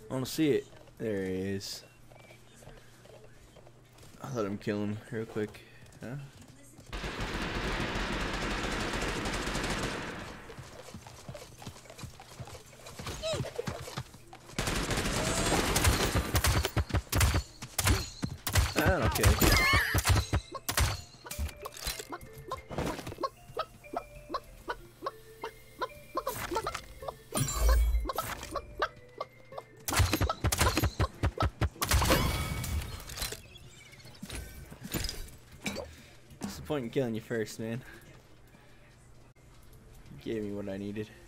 I want to see it. There he is. I'll let him kill him real quick. Huh? Okay. What's the point in killing you first, man? You gave me what I needed.